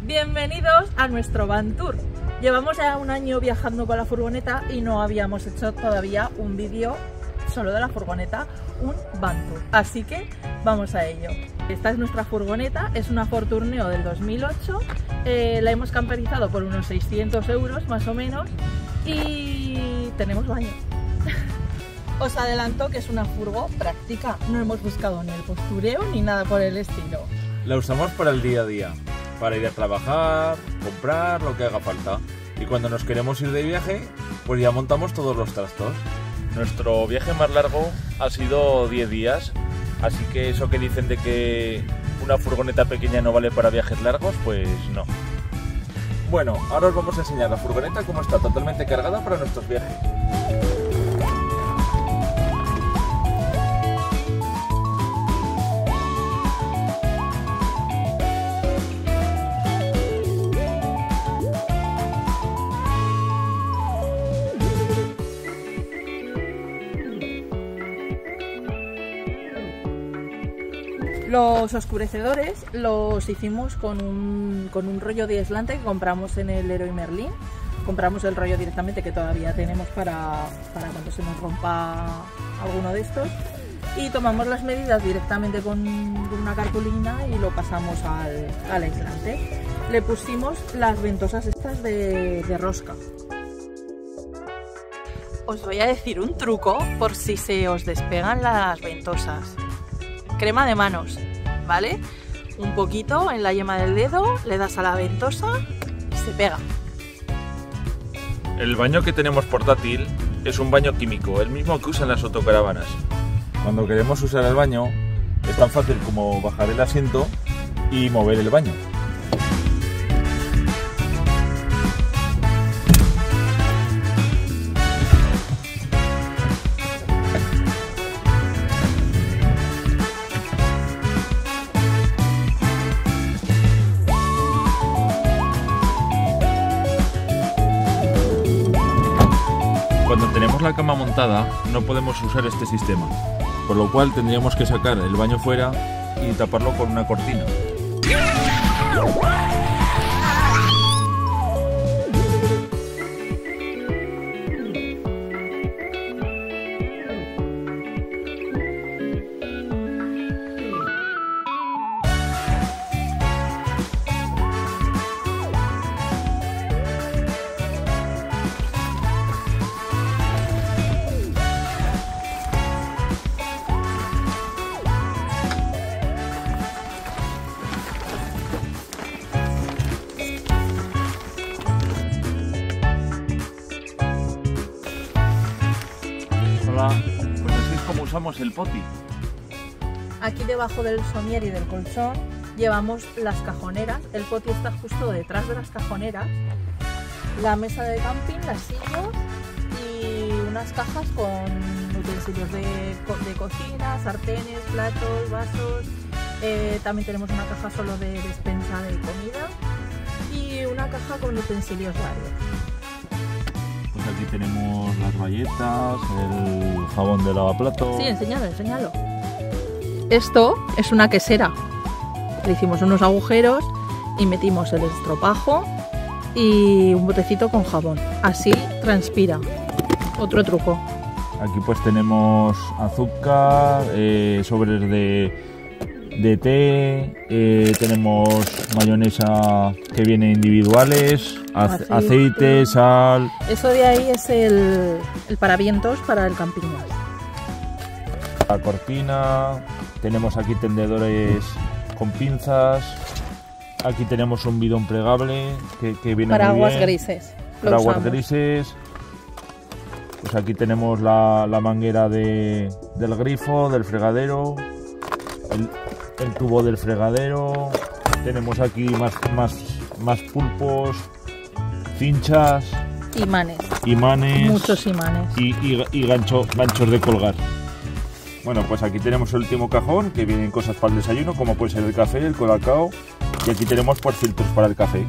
Bienvenidos a nuestro van tour. Llevamos ya un año viajando con la furgoneta y no habíamos hecho todavía un vídeo solo de la furgoneta, un van tour. Así que vamos a ello. Esta es nuestra furgoneta, es una Ford Tourneo del 2008. La hemos camperizado por unos 600 euros más o menos y tenemos baño. Os adelanto que es una furgo práctica, no hemos buscado ni el postureo ni nada por el estilo. La usamos para el día a día, para ir a trabajar, comprar, lo que haga falta. Y cuando nos queremos ir de viaje, pues ya montamos todos los trastos. Nuestro viaje más largo ha sido 10 días, así que eso que dicen de que una furgoneta pequeña no vale para viajes largos, pues no. Bueno, ahora os vamos a enseñar la furgoneta cómo está totalmente cargada para nuestros viajes. Los oscurecedores los hicimos con un rollo de aislante que compramos en el Leroy Merlin. Compramos el rollo directamente que todavía tenemos para cuando se nos rompa alguno de estos. Y tomamos las medidas directamente con una cartulina y lo pasamos al aislante. Le pusimos las ventosas estas de rosca. Os voy a decir un truco por si se os despegan las ventosas. Crema de manos, ¿vale? Un poquito en la yema del dedo, le das a la ventosa y se pega. El baño que tenemos portátil es un baño químico, el mismo que usan las autocaravanas. Cuando queremos usar el baño, es tan fácil como bajar el asiento y mover el baño. Cuando tenemos la cama montada no podemos usar este sistema, por lo cual tendríamos que sacar el baño fuera y taparlo con una cortina. Hola, pues así es como usamos el poti. Aquí debajo del somier y del colchón llevamos las cajoneras. El poti está justo detrás de las cajoneras. La mesa de camping, las sillas y unas cajas con utensilios de cocina, sartenes, platos, vasos. También tenemos una caja solo de despensa de comida y una caja con utensilios varios. Pues aquí tenemos las bayetas, el jabón de lavaplatos. Sí, enséñalo. Esto es una quesera. Le hicimos unos agujeros y metimos el estropajo y un botecito con jabón. Así transpira. Otro truco. Aquí pues tenemos azúcar, sobres de té, tenemos mayonesa que viene individuales, aceite, sal. Eso de ahí es el paravientos para el camping gas. La cortina, tenemos aquí tendedores con pinzas, aquí tenemos un bidón plegable que viene para muy aguas bien. grises. Para aguas grises. Pues aquí tenemos la manguera del grifo, del fregadero, el tubo del fregadero. Tenemos aquí más pulpos, cinchas, imanes, muchos imanes y ganchos de colgar. Bueno, pues aquí tenemos el último cajón que vienen cosas para el desayuno, como puede ser el café, el colacao, y aquí tenemos pues filtros para el café.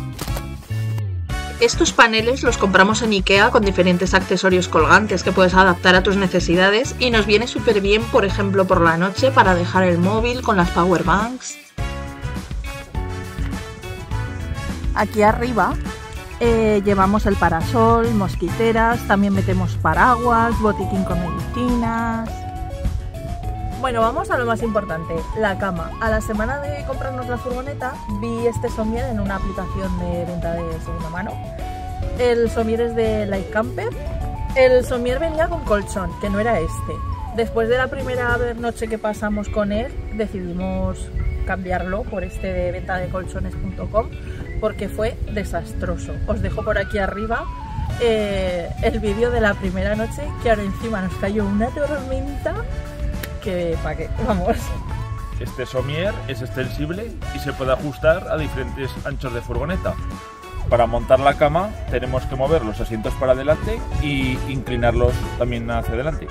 Estos paneles los compramos en IKEA con diferentes accesorios colgantes que puedes adaptar a tus necesidades y nos viene súper bien, por ejemplo, por la noche para dejar el móvil con las power banks. Aquí arriba llevamos el parasol, mosquiteras, también metemos paraguas, botiquín con medicinas. Bueno, vamos a lo más importante, la cama. A la semana de comprarnos la furgoneta vi este somier en una aplicación de venta de segunda mano. El somier es de Light Camper. El somier venía con colchón, que no era este. Después de la primera noche que pasamos con él, decidimos cambiarlo por este de venta de colchones.com porque fue desastroso. Os dejo por aquí arriba el vídeo de la primera noche, que ahora encima nos cayó una tormenta que pa' qué, vamos. Este somier es extensible y se puede ajustar a diferentes anchos de furgoneta. Para montar la cama tenemos que mover los asientos para adelante y inclinarlos también hacia adelante.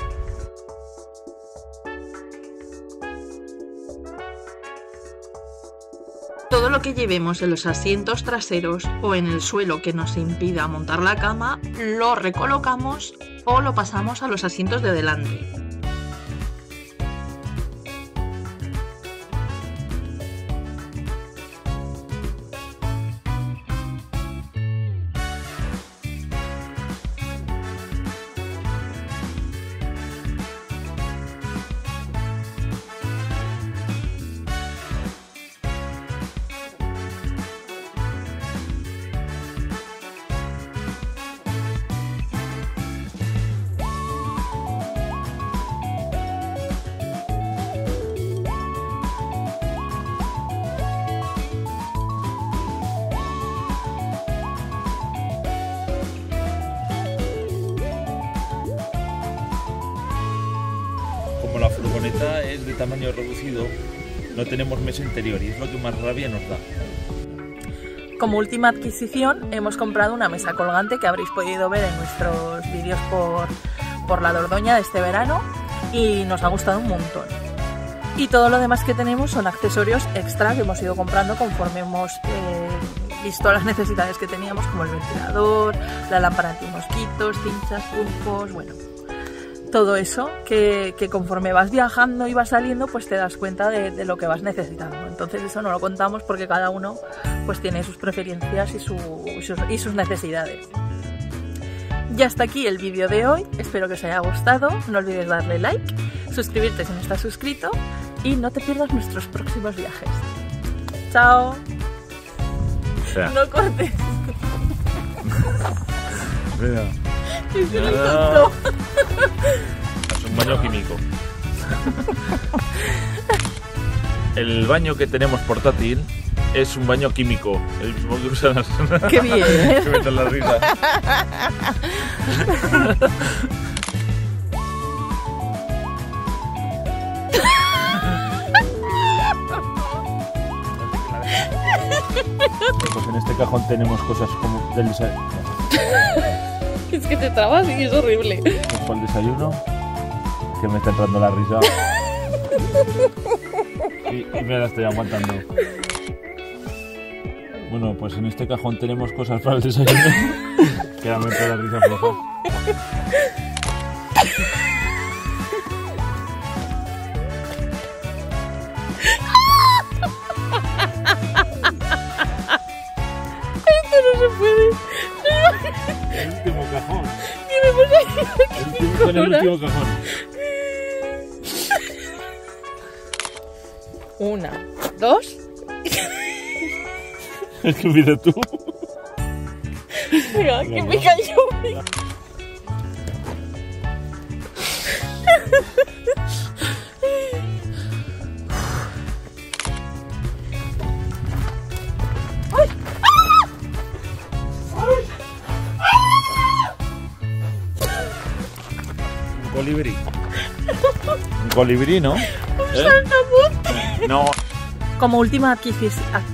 Todo lo que llevemos en los asientos traseros o en el suelo que nos impida montar la cama, lo recolocamos o lo pasamos a los asientos de delante. Como la furgoneta es de tamaño reducido, no tenemos mesa interior y es lo que más rabia nos da. Como última adquisición hemos comprado una mesa colgante que habréis podido ver en nuestros vídeos por la Dordoña de este verano y nos ha gustado un montón. Y todo lo demás que tenemos son accesorios extra que hemos ido comprando conforme hemos visto las necesidades que teníamos, como el ventilador, la lámpara antimosquitos, cinchas, pulpos, bueno, todo eso que conforme vas viajando y vas saliendo pues te das cuenta de lo que vas necesitando. Entonces eso no lo contamos porque cada uno pues tiene sus preferencias y sus necesidades. Ya hasta aquí el vídeo de hoy, espero que os haya gustado, no olvides darle like, suscribirte si no estás suscrito y no te pierdas nuestros próximos viajes. ¡Chao! No cortes. Mira. Es que me encantó. Es un baño químico. El baño que tenemos portátil es un baño químico, el mismo que usan las... ¡Qué bien! Que metan la risa. Pues en este cajón tenemos cosas como del desayuno. Es que te trabas y es horrible. Pues para el desayuno, que me está entrando la risa. Y me la estoy aguantando. Bueno, pues en este cajón tenemos cosas para el desayuno. Que ya me entra la risa floja. Esto no se puede. El último cajón. Llevemos aquí 5 El horas. último cajón. 1, 2. Es que mira tú. Venga, que me cayó. Un colibrí. Un colibrí, ¿no? No. Como última adquisición.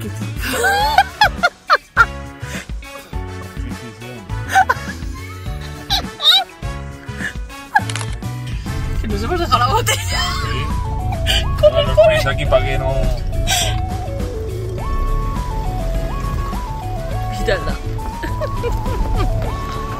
Que nos hemos dejado la botella. Sí. Vamos prisa aquí para que no... Mírala.